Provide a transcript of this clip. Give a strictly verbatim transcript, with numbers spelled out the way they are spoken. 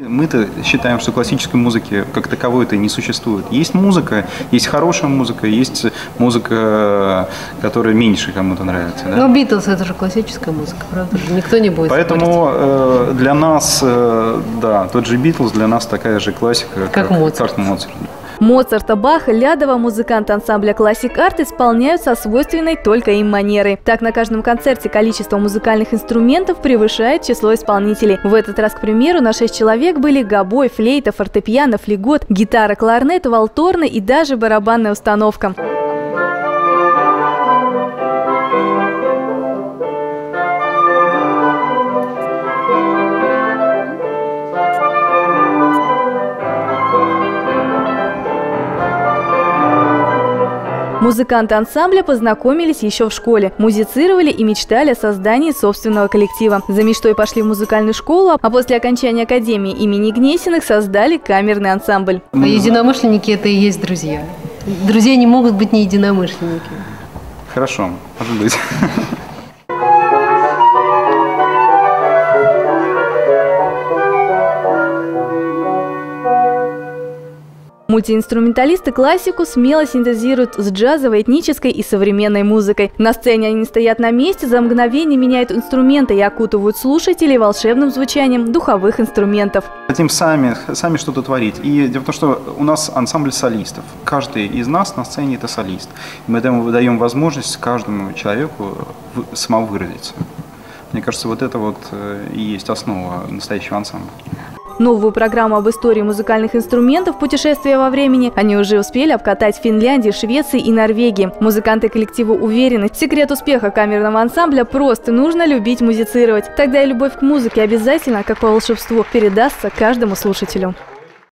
Мы-то считаем, что классической музыки как таковой-то не существует. Есть музыка, есть хорошая музыка, есть музыка, которая меньше кому-то нравится. Да? Но Битлз — это же классическая музыка, правда же? Никто не будет Поэтому э, для нас, э, да, тот же Битлз для нас такая же классика, как, как Моцарт. Как Моцарт. Моцарта, Баха, Лядова музыканты ансамбля Classic Art исполняют со свойственной только им манерой. Так, на каждом концерте количество музыкальных инструментов превышает число исполнителей. В этот раз, к примеру, на шесть человек были гобой, флейта, фортепиано, флегот, гитара, кларнет, валторны и даже барабанная установка. Музыканты ансамбля познакомились еще в школе, музицировали и мечтали о создании собственного коллектива. За мечтой пошли в музыкальную школу, а после окончания академии имени Гнесиных создали камерный ансамбль. А единомышленники — это и есть друзья. Друзья не могут быть не единомышленники. Хорошо, может быть. Мультиинструменталисты классику смело синтезируют с джазовой, этнической и современной музыкой. На сцене они не стоят на месте, за мгновение меняют инструменты и окутывают слушателей волшебным звучанием духовых инструментов. Хотим сами, сами что-то творить. И дело в том, что у нас ансамбль солистов. Каждый из нас на сцене — это солист. Мы даем возможность каждому человеку самовыразиться. Мне кажется, вот это вот и есть основа настоящего ансамбля. Новую программу об истории музыкальных инструментов «Путешествия во времени» они уже успели обкатать в Финляндии, Швеции и Норвегии. Музыканты коллектива уверены, секрет успеха камерного ансамбля просто нужно любить музицировать. Тогда и любовь к музыке обязательно, как по волшебству, передастся каждому слушателю.